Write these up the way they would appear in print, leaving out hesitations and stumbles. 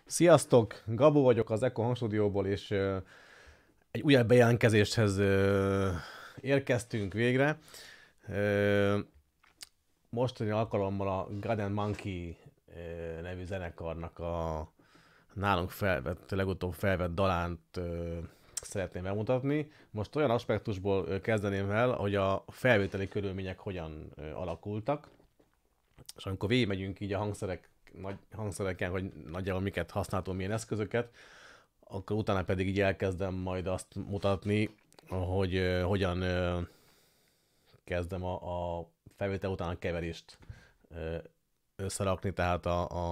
Sziasztok! Gabó vagyok az Eko Hangstúdióból, és egy újabb bejelentkezéshez érkeztünk végre. Ö, Mostani alkalommal a God Monkey nevű zenekarnak a nálunk legutóbb felvett dalánt szeretném bemutatni. Most olyan aspektusból kezdeném el, hogy a felvételi körülmények hogyan alakultak, és amikor végigmegyünk így a nagy hangszereken, hogy nagyjából miket használtunk, milyen eszközöket, akkor utána pedig így elkezdem majd azt mutatni, hogy hogyan kezdem a felvétel után a keverést összerakni, tehát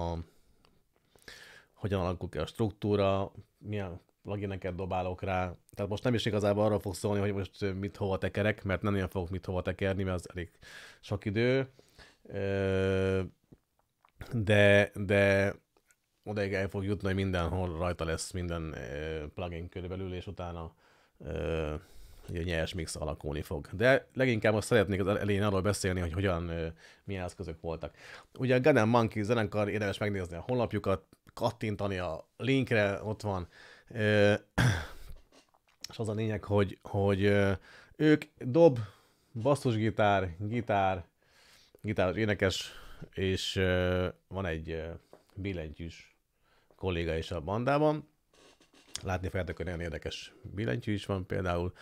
hogyan alakul ki a struktúra, milyen plugineket dobálok rá. Tehát most nem is igazából arról fog szólni, hogy most mit hova tekerek, mert nem olyan fogok mit hova tekerni, mert az elég sok idő. De odaig el fog jutni, hogy mindenhol rajta lesz minden plugin körülbelül, és utána ugye nyers mix alakulni fog. De leginkább most szeretnék az elején arról beszélni, hogy hogyan, milyen eszközök voltak. Ugye a God Monkey zenekar, érdemes megnézni a honlapjukat, kattintani a linkre, ott van. És az a lényeg, hogy ők dob, basszusgitár, gitáros énekes, és van egy billentyűs kolléga is a bandában. Látni fogjátok, hogy nagyon érdekes billentyű is van például.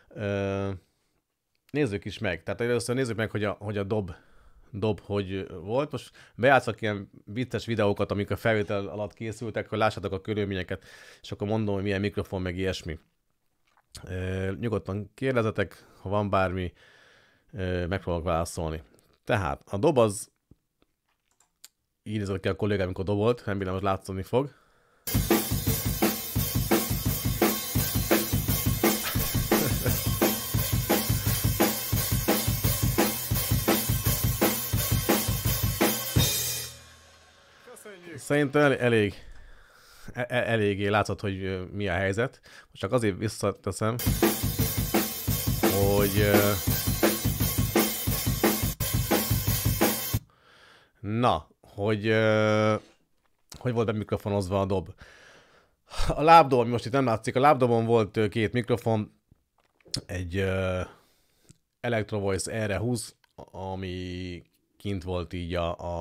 Nézzük is meg. Tehát először nézzük meg, hogy a dob hogy volt. Most bejátszok ilyen vicces videókat, amik a felvétel alatt készültek, hogy lássátok a körülményeket, és akkor mondom, hogy milyen mikrofon, meg ilyesmi. Nyugodtan kérdezetek, ha van bármi, megpróbálok válaszolni. Tehát a dob az így nézett ki a kollégám, amikor dobolt, remélem, hogy látszani fog. Szerintem eléggé látszott, hogy mi a helyzet. Most csak azért visszateszem, hogy hogy volt bemikrofonozva a dob. A lábdob, ami most itt nem látszik, a lábdobon volt két mikrofon, egy Electro Voice R20, ami kint volt így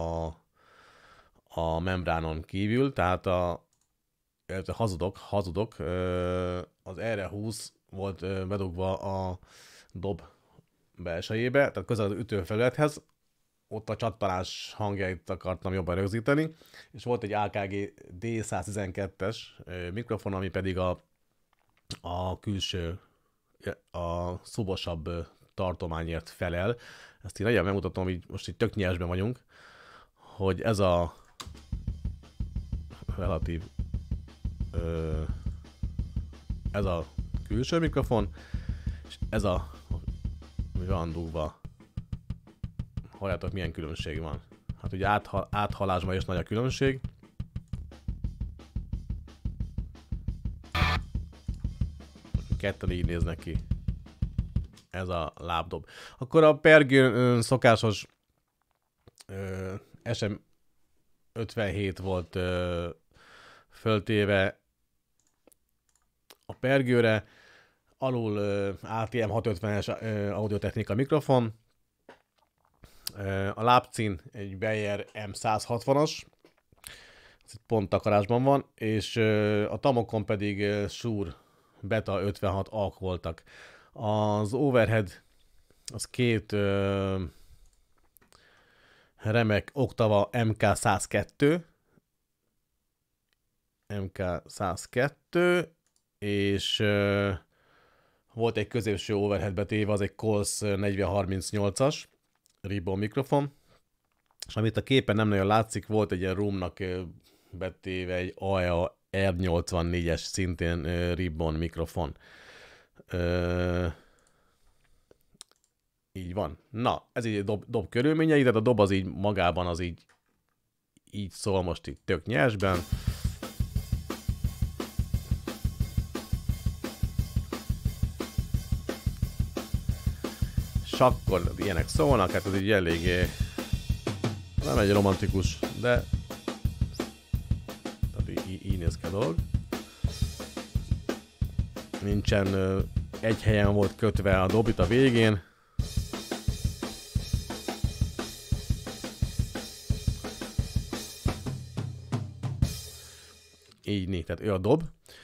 a membránon kívül, tehát hazudok, az R20 volt bedugva a dob belsejébe, tehát közel az ütőfelülethez, ott a csattanás hangjait akartam jobban rögzíteni, és volt egy AKG D112-es mikrofon, ami pedig a külső, a szubosabb tartományért felel. Ezt így nagyon megmutatom, így most itt tök nyersben vagyunk, hogy ez a relatív ez a külső mikrofon, és ez a van dugva. Halljátok, milyen különbség van. Hát ugye áthalásban is nagy a különbség. Ketten így néznek ki. Ez a lábdob. Akkor a pergő szokásos SM57 volt föltéve a pergőre. Alul ATM 650-es Audio-Technica mikrofon. A lábcín egy Beyer M160-as, ez pont takarásban van, és a tamokon pedig Shure Beta 56 ak voltak. Az overhead az két remek Octava MK102, és volt egy középső overhead betéve, az egy Coles 4038-as ribbon mikrofon, és amit a képen nem nagyon látszik, volt egy ilyen roomnak betéve egy AEA R84-es szintén ribbon mikrofon. Így van. Na, ez így dob körülményei, tehát a dob az így magában az így szól most itt tök nyersben. És akkor ilyenek szólnak, hát ez így eléggé nem egy romantikus, de tehát így néz ki a dolog. Nincsen egy helyen volt kötve a dob itt a végén. Így tehát ő a dob.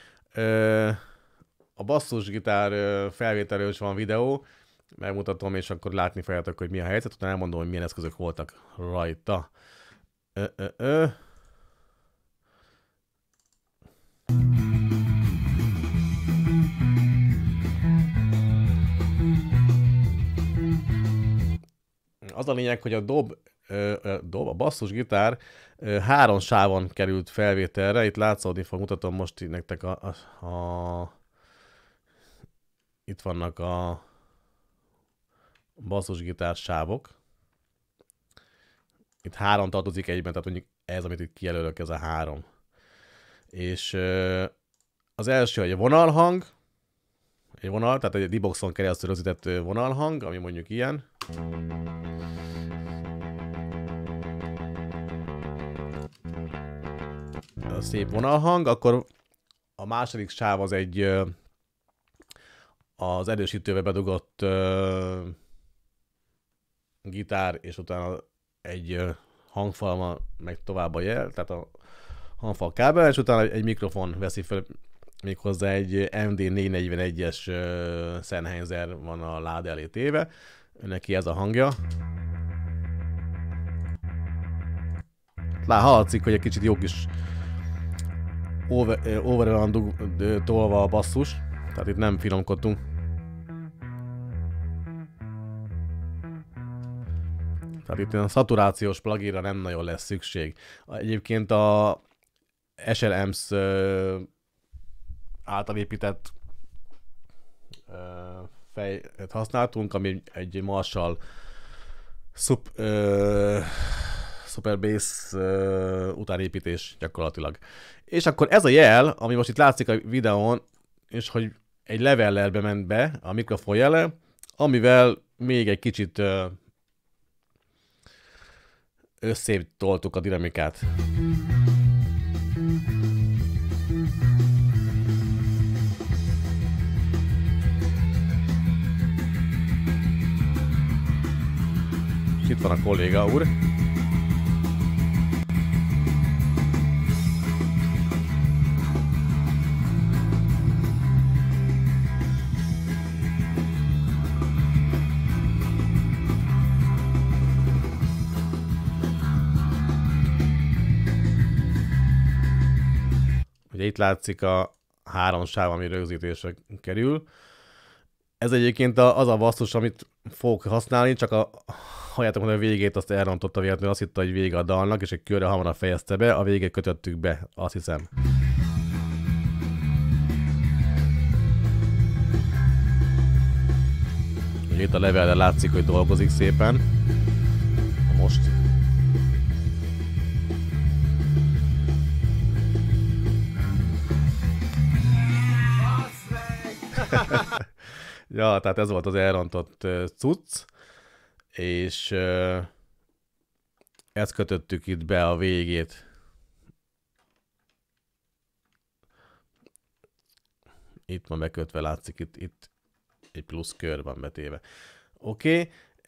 A basszusgitár felvételről is van videó, megmutatom, és akkor látni fogjátok, hogy mi a helyzet, utána elmondom, hogy milyen eszközök voltak rajta. Az a lényeg, hogy a a basszusgitár 3 sávon került felvételre. Itt látszódni fog, mutatom most így nektek itt vannak a basszusgitár sávok. Itt 3 tartozik egyben, tehát mondjuk ez, amit itt kijelölök, ez a 3. És az első egy vonalhang, egy vonal, tehát egy D-boxon keresztül rögzített vonalhang, ami mondjuk ilyen. A szép vonalhang, akkor a második sáv az egy az erősítőbe bedugott gitár, és utána egy hangfal meg tovább a jel, tehát a hangfal kábel, és utána egy mikrofon veszi fel, méghozzá egy MD441-es Sennheiser van a láda elé téve, neki ez a hangja. Hallatszik, hogy egy kicsit jó kis over van tolva a basszus, tehát itt nem finomkodtunk. Tehát itt a szaturációs pluginra nem nagyon lesz szükség. Egyébként a SLMs által épített fejet használtunk, ami egy Marshall Super Bass utánépítés gyakorlatilag. És akkor ez a jel, ami most itt látszik a videón, és hogy egy levellelbe ment be a mikrofon jele, amivel még egy kicsit összétoltuk a dinamikát. Itt van a kolléga úr. Ugye itt látszik a 3 sáv, ami rögzítésre kerül. Ez egyébként az a basszus, amit fogok használni, csak halljátok, hogy a végét azt elrontotta véletlenül, azt hitte, hogy vége a dalnak, és egy körre hamarabb fejezte be, a végét kötöttük be, azt hiszem. Ugye itt a levellel látszik, hogy dolgozik szépen. Most. Ja, tehát ez volt az elrontott cucc, és ezt kötöttük itt be a végét. Itt van bekötve, látszik, itt egy plusz kör van betéve. Oké.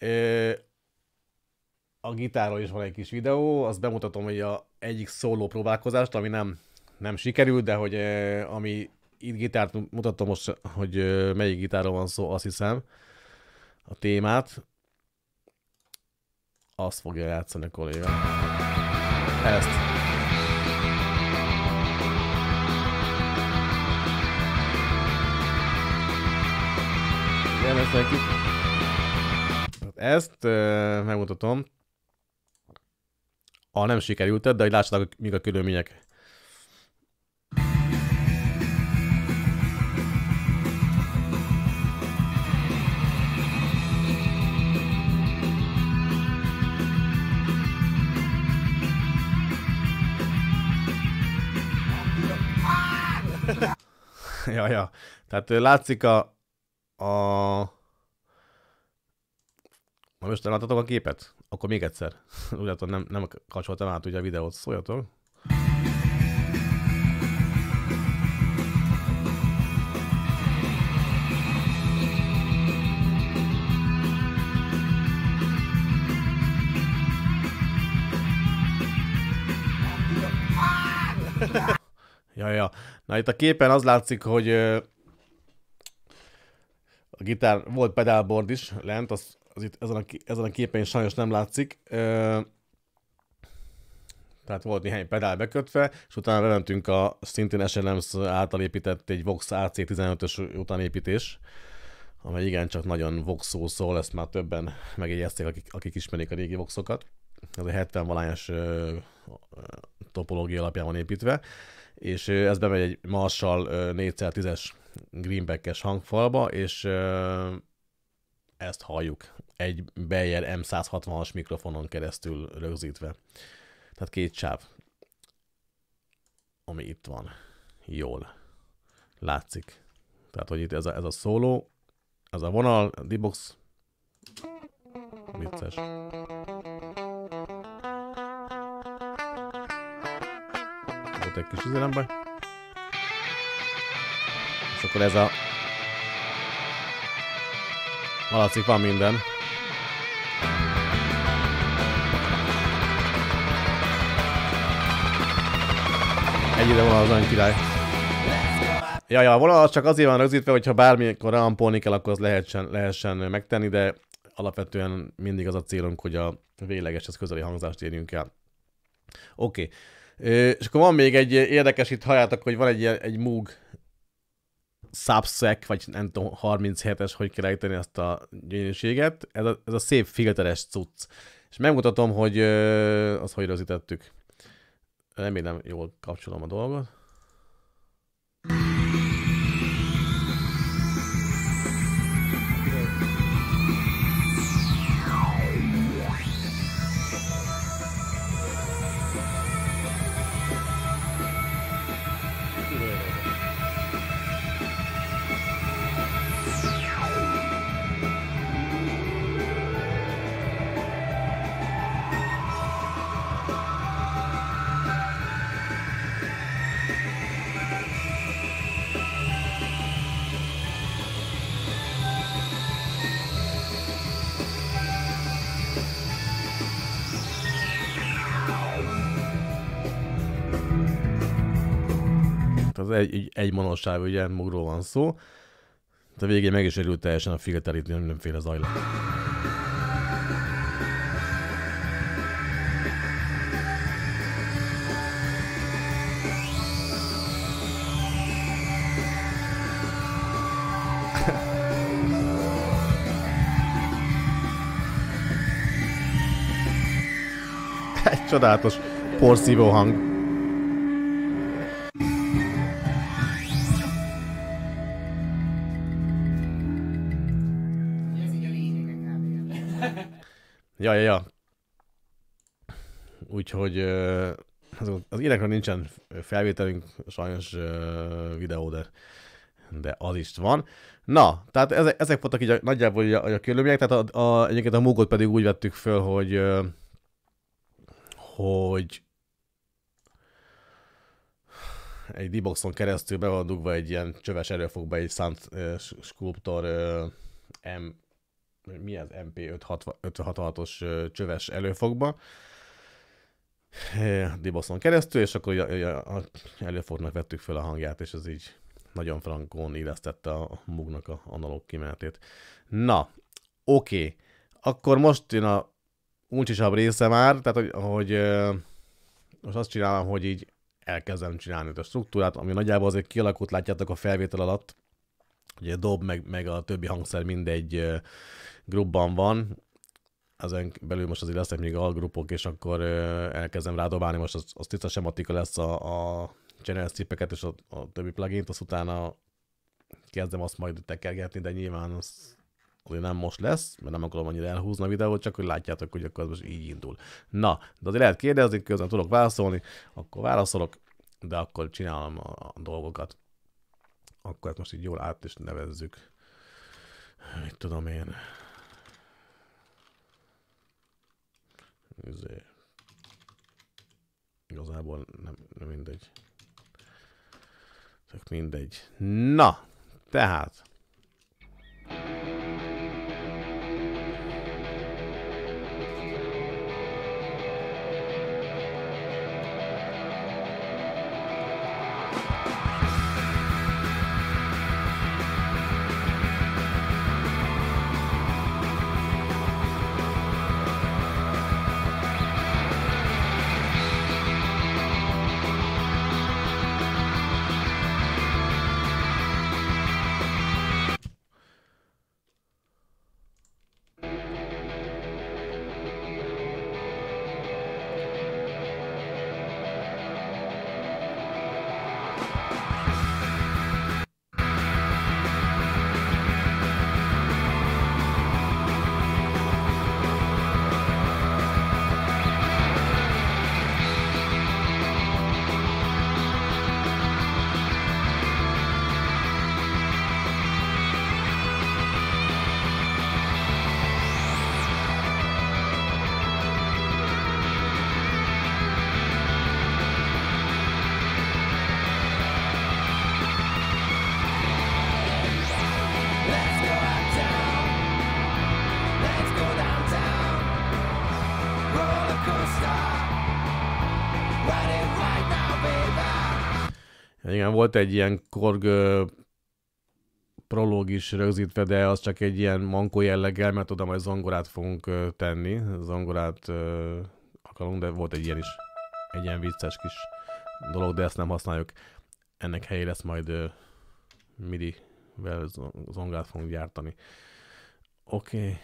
A gitáról is van egy kis videó, azt bemutatom, hogy egyik szóló próbálkozást, ami nem sikerült, de hogy ami itt gitárt mutatom most, hogy melyik gitárról van szó, azt hiszem, a témát. Azt fogja játszani a kolléga. Ezt. Ezt megmutatom. Nem sikerült, de hogy lássátok, mik a körülmények. Ja. Tehát látszik most láttatok a képet? Akkor még egyszer. Úgy látom, nem kapcsoltam át ugye a videót, szóljatok. Ja. Na itt a képen az látszik, hogy a gitár volt pedálboard is lent, az itt ezen a képen is sajnos nem látszik. Tehát volt néhány pedál bekötve, és utána bementünk a szintén SLMS által épített egy Vox AC15-ös utánépítés, amely igencsak nagyon Vox szól, ezt már többen megjegyezték, akik ismerik a régi Voxokat. Ez a 70-valányos topológia alapján van építve, és ez bemegy egy Marshall 4x10-es greenback-es hangfalba, és ezt halljuk egy Beyer M160-as mikrofonon keresztül rögzítve. Tehát 2 sáv, ami itt van. Jól látszik. Tehát, hogy itt ez a szóló, ez a vonal, a D-box, vicces. Volt egy kis nem baj. És akkor ez a... Alatszik, van minden. Egyre vonal az olyan király. Ja, a vonal csak azért van rögzítve, hogyha bármikor rampolni kell, akkor az lehessen megtenni, de alapvetően mindig az a célunk, hogy a véglegeshez közeli hangzást érjünk el. Oké. És akkor van még egy érdekes, itt halljátok, hogy van egy Moog Subsec, vagy nem tudom, 37-es, hogy kell ejteni ezt a gyönyörűséget. Ez a szép filteres cucc. És megmutatom, hogy azt hogy rögzítettük. Remélem jól kapcsolom a dolgot. Az egy monossáv, ugye, Moogról van szó. De a végén meg is örült teljesen a filter, itt mindenféle zajlat. Egy csodálatos porszívó hang. Ja. Úgyhogy az ilyenekről nincsen felvételünk, sajnos videó, de az is van. Na, tehát ezek voltak így nagyjából a körülmények, tehát egyébként a Moogot pedig úgy vettük föl, hogy egy D-boxon keresztül be van dugva egy ilyen csöves erőfogba, egy Sound Sculptor mi az MP566-os csöves előfogba D-boxon keresztül, és akkor a előfognak vettük föl a hangját, és ez így nagyon frankón illesztette a Moognak a analóg kimenetét. Na, oké. Akkor most jön a uncsisabb része már, tehát hogy most azt csinálom, hogy így elkezdem csinálni a struktúrát, ami nagyjából azért kialakult, látjátok a felvétel alatt. Ugye dob meg a többi hangszer mindegy grupban van, ezen belül most azért lesznek még algrupok, és akkor elkezdem rádobálni, most az tiszta sematika lesz a channel strippeket és a többi plugint, azt utána kezdem azt majd tekergetni, de nyilván az azért nem most lesz, mert nem akarom annyira elhúzni a videót, csak hogy látjátok, hogy akkor most így indul. Na, de azért lehet kérdezni, közben tudok válaszolni, akkor válaszolok, de akkor csinálom a dolgokat. Akkor ezt most így jól át is nevezzük. Mit tudom én. Igazából nem mindegy. Csak mindegy. Na, tehát. Igen, volt egy ilyen Korg prológ is rögzítve, de az csak egy ilyen mankó jelleggel, mert oda majd zongorát fogunk tenni. Zongorát akarunk, de volt egy ilyen is. Egy ilyen vicces kis dolog, de ezt nem használjuk. Ennek helyé lesz majd MIDI-vel zongorát fogunk gyártani. Oké.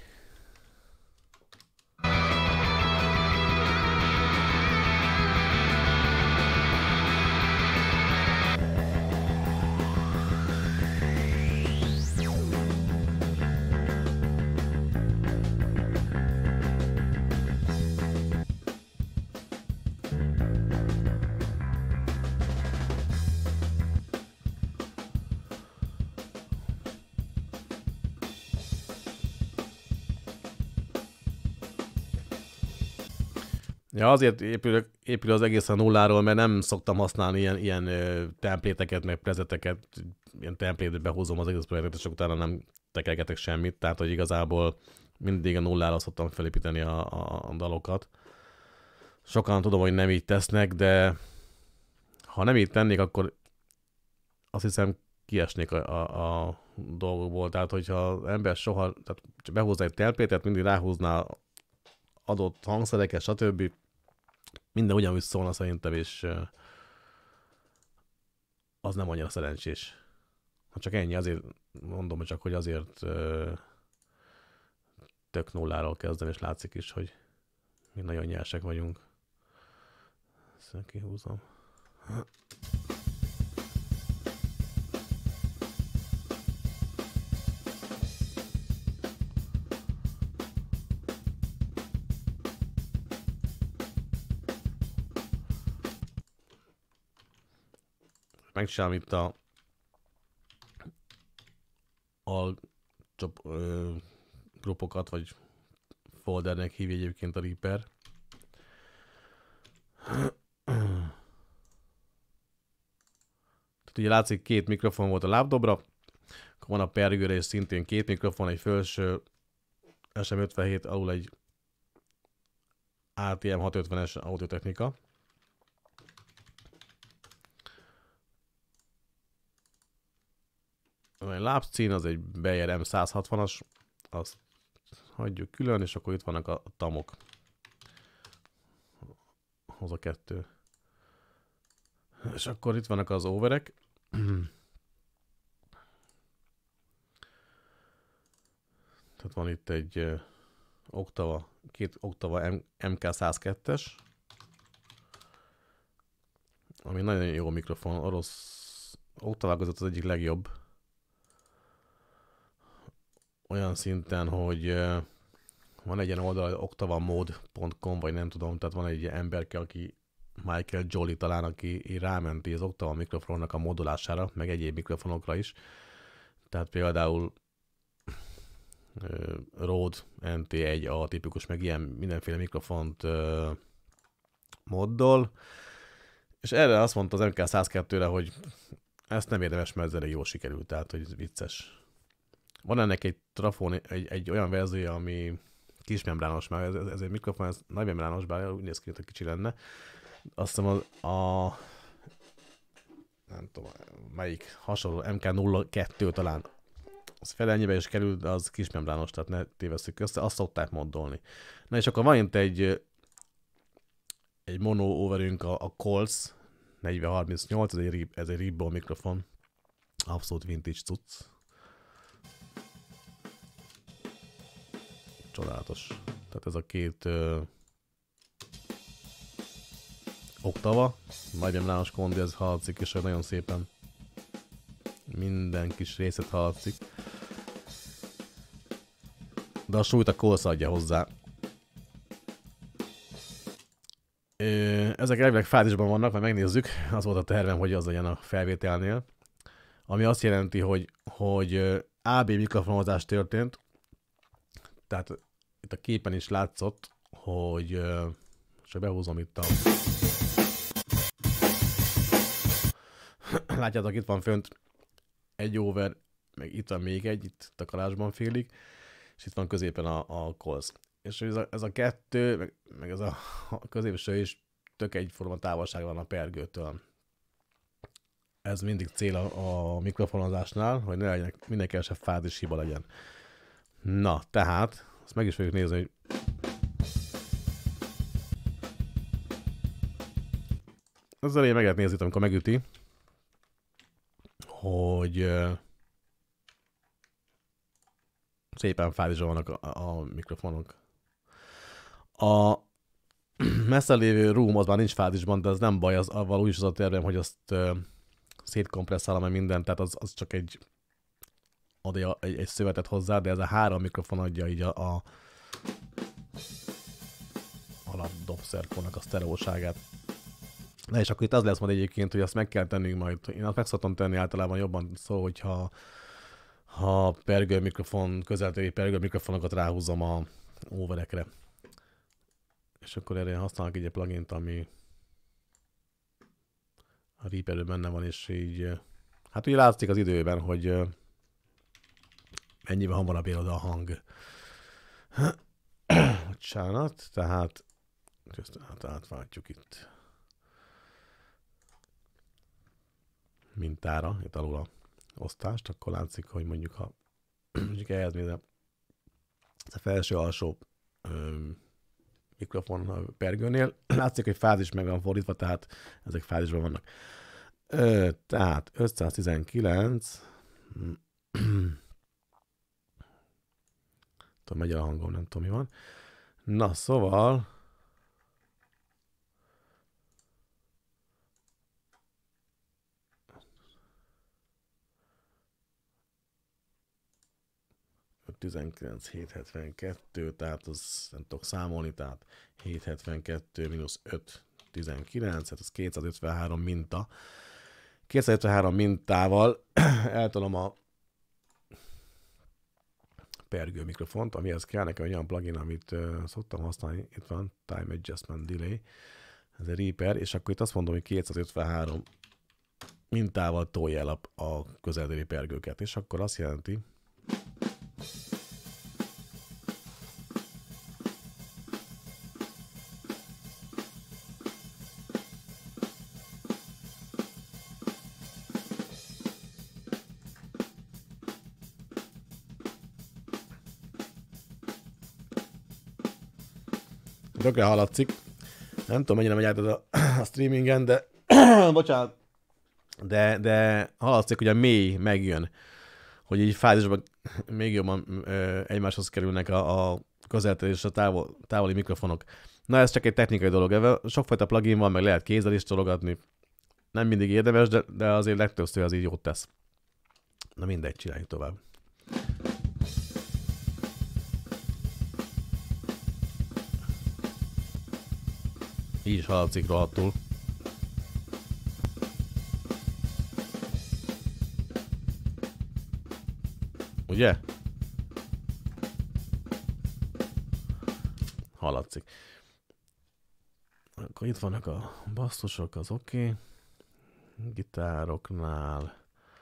Ja, azért épül az egész a nulláról, mert nem szoktam használni ilyen templéteket, meg prezeteket, ilyen templétbe behúzom az egész projektet, és utána nem tekergetek semmit, tehát hogy igazából mindig a nullára szoktam felépíteni a dalokat. Sokan tudom, hogy nem így tesznek, de ha nem így tennék, akkor azt hiszem kiesnék a dolgokból, tehát hogyha az ember soha, tehát behúzza egy templétet, mindig ráhúzná adott hangszereket, stb. Minden ugyanúgy szólna szerintem, és az nem annyira szerencsés. Ha csak ennyi, azért mondom, csak hogy azért tök nulláról kezdem, és látszik is, hogy mi nagyon nyersek vagyunk. Ezt kihúzom. Megcsinálom itt a grupokat, vagy foldernek hívja egyébként a Reaper. Tehát ugye látszik, két mikrofon volt a lábdobra, akkor van a pergőre, és szintén két mikrofon, egy felső SM57, alul egy ATM 650-es audiotechnika. A lábcín az egy Beyer M160-as, azt hagyjuk külön, és akkor itt vannak a tamok. Hoz a kettő. És akkor itt vannak az overek. Tehát van itt egy oktava, két oktava MK102-es, ami nagyon jó mikrofon, orosz oktavák között az egyik legjobb. Olyan szinten, hogy van egy ilyen oldal, oktavamod.com, vagy nem tudom, tehát van egy emberke, aki Michael Jolly talán, aki rámenti az Octava mikrofonnak a modulására, meg egyéb mikrofonokra is. Tehát például Rode NT1A tipikus, meg ilyen mindenféle mikrofont moddol. És erre azt mondta az MK102-re, hogy ezt nem érdemes, mert ez elég jól sikerült, tehát hogy vicces. Van ennek egy trafón, egy olyan verziója, ami kismembrános, már ez egy mikrofon, ez nagymembrános, bár úgy néz ki, hogy kicsi lenne. Azt hiszem a nem tudom, melyik hasonló, MK02 talán. Az fel ennyibe is kerül, de az kismembrános, tehát ne tévesszük össze, azt szokták moddolni. Na és akkor van itt egy mono overünk, a Coles 4038, ez egy ribbon mikrofon. Abszolút vintage cucc. Csodálatos. Tehát ez a két oktava, nagy membrános kondi, ez hallatszik, és nagyon szépen minden kis részet hallatszik. De a súlyt a Coles adja hozzá. Ezek elvileg fázisban vannak, majd megnézzük. Az volt a tervem, hogy az legyen a felvételnél. Ami azt jelenti, hogy AB mikrofonozás történt. Tehát itt a képen is látszott, hogy csak behúzom itt a... Látjátok, itt van fönt egy over, meg itt van még egy, itt takarásban félig, és itt van középen a Coles. És ez a kettő, meg ez a középső is tök egyforma távolság van a pergőtől. Ez mindig cél a mikrofonozásnál, hogy ne legyen mindenki se fázis hiba legyen. Na, tehát, azt meg is fogjuk nézni, hogy ezzel én meg lehet nézni, amikor megüti, hogy szépen fázisban vannak a mikrofonok. A messze lévő room az már nincs fázisban, de az nem baj, avval úgy is az a tervem, hogy azt szétkompresszálom meg mindent, tehát az csak ad egy szövetet hozzá, de ez a 3 mikrofon adja így a alapdobszerkónak a sztereóságát. Na és akkor itt az lesz majd egyébként, hogy azt meg kell tennünk majd. Én azt meg szoktam tenni általában jobban szó, hogyha pergő mikrofon, közeltéri pergő mikrofonokat ráhúzom a overekre. És akkor erre használok egy plugint, ami a Reaperben benne van, és így, hát ugye látszik az időben, hogy mennyivel hamarabb ér oda a hang. Bocsánat, tehát átváltjuk itt mintára, itt alul a osztást, akkor látszik, hogy mondjuk ha mondjuk ehhez nézem, ez a felső-alsó mikrofon a pergőnél, látszik, hogy fázis meg van fordítva, tehát ezek fázisban vannak. Tehát 519 megy a hangom, nem tudom mi van. Na, szóval 19, 772, tehát az nem tudok számolni, tehát 772 mínusz 5, 19, hát az 253 minta. 253 mintával eltolom a pergő mikrofont, amihez kell nekem egy olyan plugin, amit szoktam használni, itt van Time Adjustment Delay, ez a Reaper, és akkor itt azt mondom, hogy 253 mintával tolja el a közelbeli pergőket, és akkor azt jelenti, tökre hallatszik. Nem tudom, mennyire megy át ez a streamingen, de bocsánat, de hallatszik, hogy a mély megjön, hogy így fázisban még jobban egymáshoz kerülnek a közelteli és a távoli mikrofonok. Na, ez csak egy technikai dolog. Sokfajta plugin van, meg lehet kézzel is tologatni. Nem mindig érdemes, de azért legtöbbször az így jót tesz. Na mindegy, csináljuk tovább. Így is hallatszik rohadtul. Ugye? Hallatszik. Akkor itt vannak a basszusok, az oké. Gitároknál.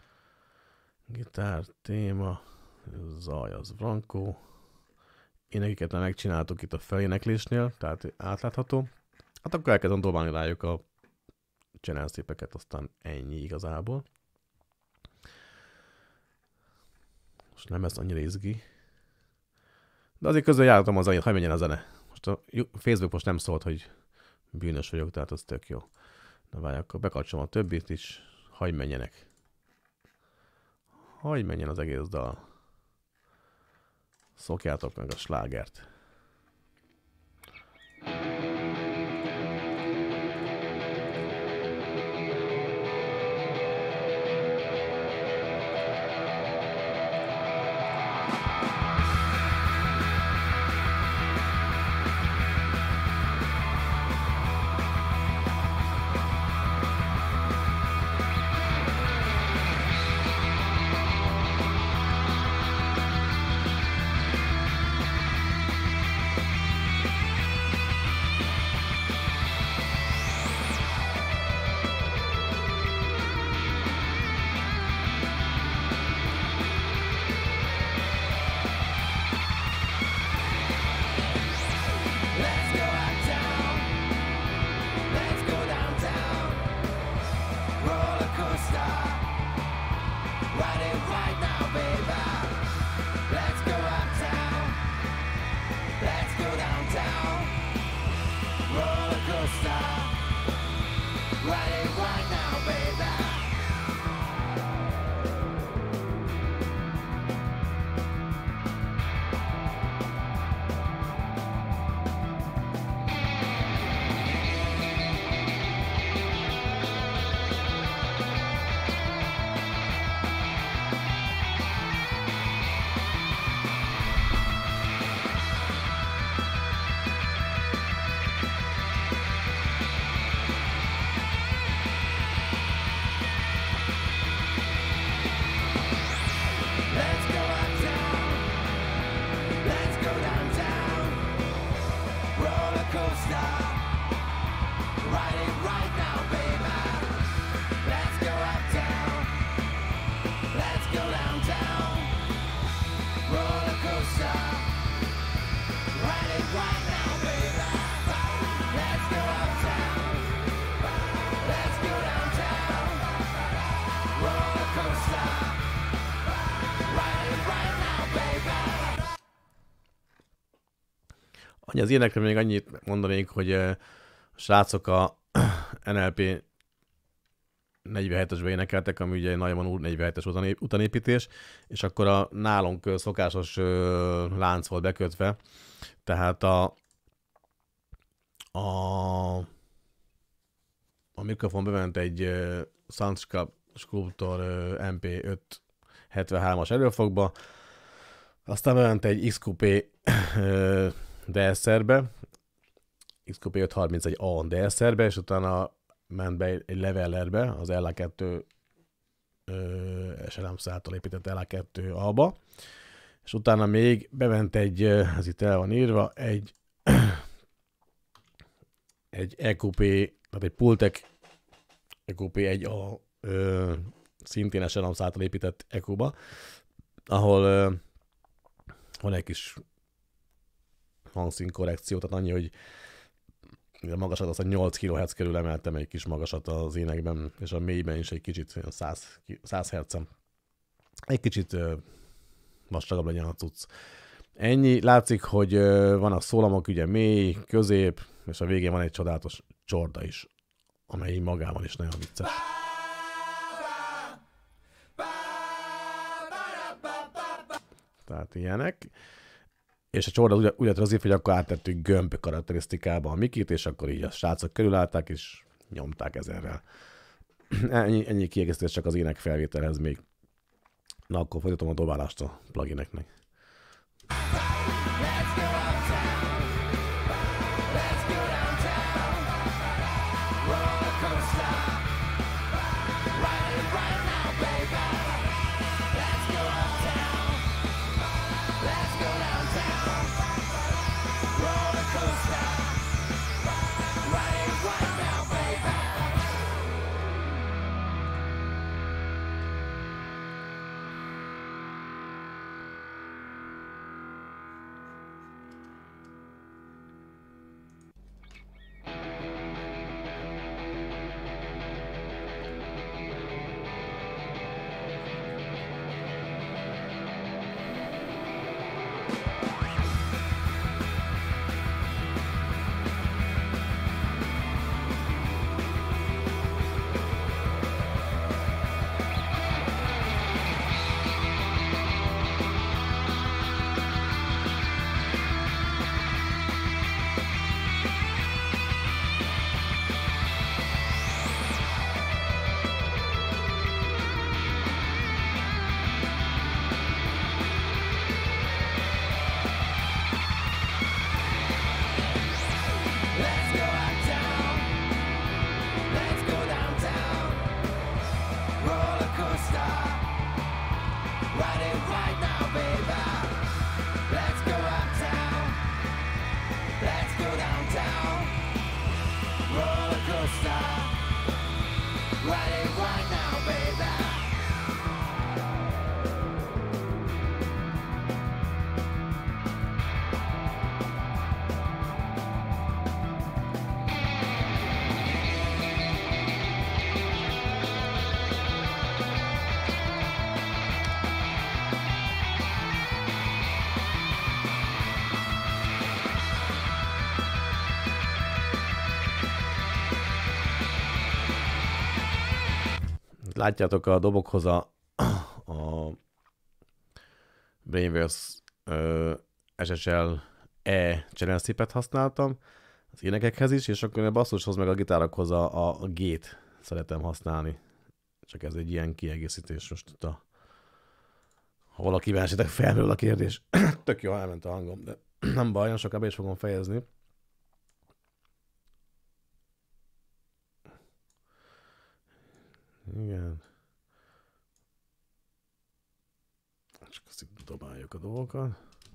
Gitár téma. Zaj az Vrankó. Énekiket már megcsináltuk itt a feléneklésnél, tehát átlátható. Hát akkor elkezdem dobálni rájuk a channel-szépeket, aztán ennyi igazából. Most nem ez annyira izgi. De azért közben jártam az annyit, hogy menjen a zene. Most a Facebook most nem szólt, hogy bűnös vagyok, tehát az tök jó. Na várj, akkor bekapcsolom a többit is. Hagyj menjenek. Hagyj menjen az egész dal. Szokjátok meg a slágert. Az ilyenekre még annyit mondanék, hogy a srácok a NLP 47-esbe énekeltek, ami ugye nagyon úr 47-es utanépítés, és akkor a nálunk szokásos lánc volt bekötve, tehát a mikrofon bement egy Sound Sculptor MP573-as erőfogba, aztán bement egy XQP DSR-be, XQP 531A DSR-be, és utána ment be egy levellerbe, az LA2 SLM által épített LA2A-ba, és utána még bement egy, ez itt el van írva, egy EQP, tehát egy Pultec EQP 1A szintén SLM által épített EQ-ba, ahol van egy kis hangszín korrekció, tehát annyi, hogy a magasat azt a 8 kHz körül emeltem egy kis magasat az énekben, és a mélyben is egy kicsit 100 Hz-en. Egy kicsit vastagabb legyen a cucc. Ennyi. Látszik, hogy van a szólamok, ugye mély, közép, és a végén van egy csodálatos csorda is, amely magában is nagyon vicces. Tehát ilyenek. És a csorda úgy lett rögzítve, hogy akkor áttettük gömb karakterisztikába a mikit, és akkor így a srácok körülállták, és nyomták ezerrel. Ennyi kiegészítés csak az ének felvételhez még. Na, akkor folytatom a dobálást a plugineknek. coaster, riding right now, baby. Látjátok, a dobokhoz a Brainwaves SSL E channel stripet használtam, az énekekhez is, és akkor a basszushoz meg a gitárokhoz a G-t szeretem használni. Csak ez egy ilyen kiegészítés most itt ha valaki kíváncsiak felről a kérdés. Tök jó, elment a hangom, de nem baj, sokább is fogom fejezni. Igen. Csak azt itt dobáljuk a dolgokat.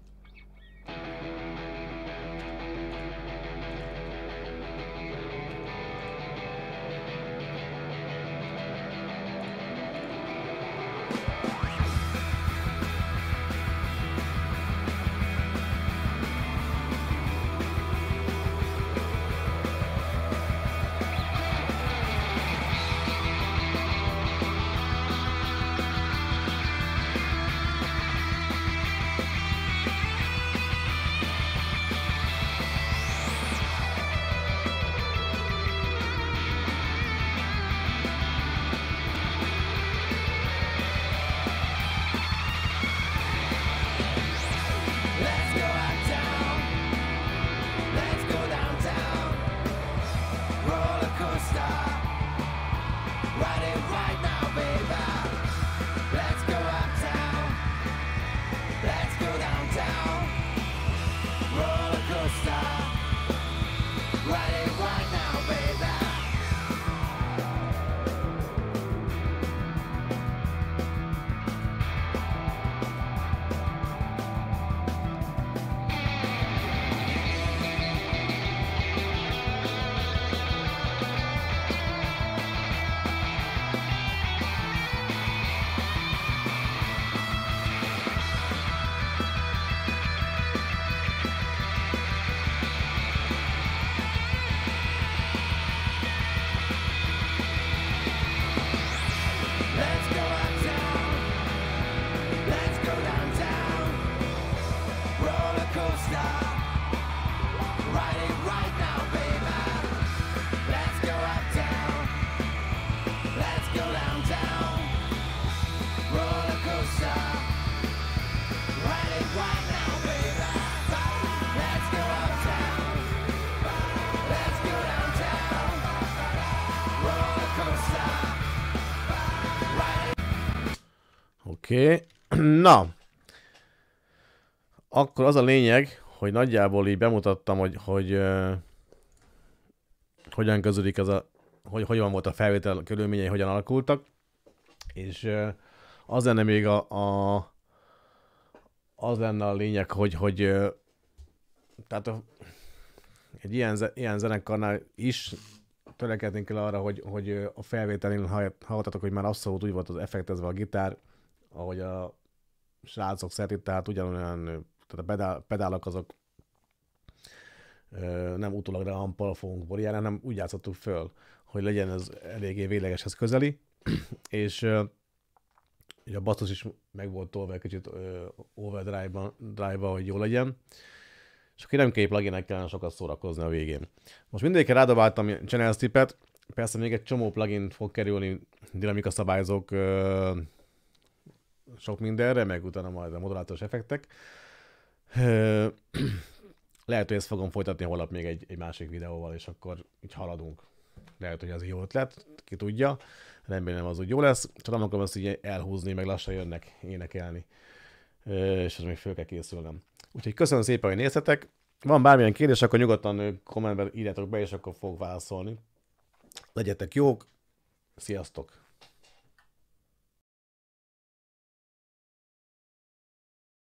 Oké. Na. Akkor az a lényeg, hogy nagyjából így bemutattam, hogy hogyan közödik ez hogyan volt a felvétel körülményei, hogyan alakultak. És az lenne még az lenne a lényeg, hogy tehát egy ilyen zenekarnál is törekednénk el arra, hogy a felvételén hallottatok, hogy már abszolút úgy volt az effektezve a gitár, ahogy a srácok szeretik, tehát ugyanolyan, tehát a pedálok azok nem utólag rampal fogunk borjálni, hanem úgy játszottuk föl, hogy legyen ez eléggé véglegeshez közeli, és a basszus is meg volt tolva egy kicsit overdrive-ba, hogy jó legyen, és akkor nem kell pluginek kellene sokat szórakozni a végén. Most mindegyikre rádobáltam channel stripet, persze még egy csomó plugin fog kerülni, dinamika szabályzók, sok mindenre, meg utána majd a modulátoros effektek. Lehet, hogy ezt fogom folytatni holnap még egy másik videóval, és akkor így haladunk. Lehet, hogy ez jó ötlet, ki tudja. Remélem az úgy jó lesz. Csak nem akarom ezt így elhúzni, meg lassan jönnek énekelni. És ez még föl kell készülnem. Úgyhogy köszönöm szépen, hogy néztetek. Van bármilyen kérdés, akkor nyugodtan kommentben írjátok be, és akkor fogok válaszolni. Legyetek jók. Sziasztok!